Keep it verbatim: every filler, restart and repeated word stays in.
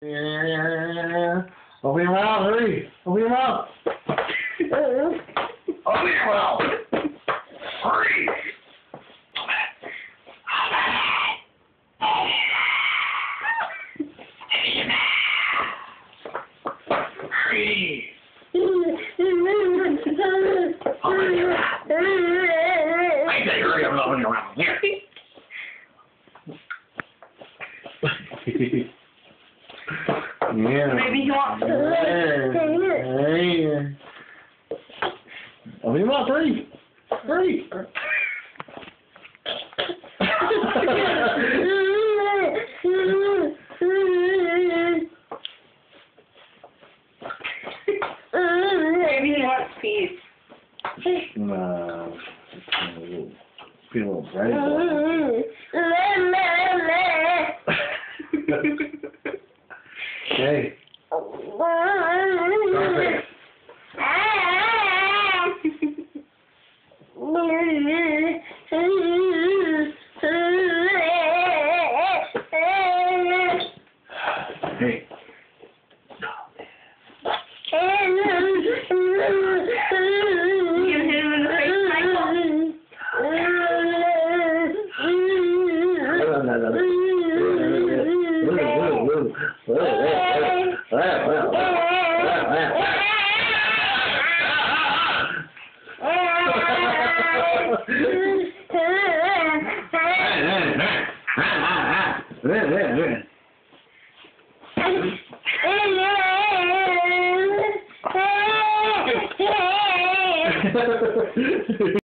Yeah. Open your mouth, hurry. Open your mouth. Open your mouth. Hurry. Hurry. Open your mouth. I say hurry, I'm opening your mouth. Here. Yeah. Maybe he wants to. Hey. Open your mouth, hurry. Hurry. Maybe he wants peace. No. Be a little bright. Okay. Perfect. Hey. You hit him in the face, Michael? Yeah, yeah, yeah.